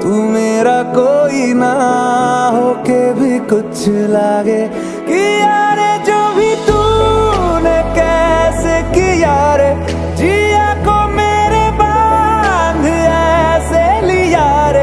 तू मेरा कोई ना होके भी कुछ लागे कि यार जो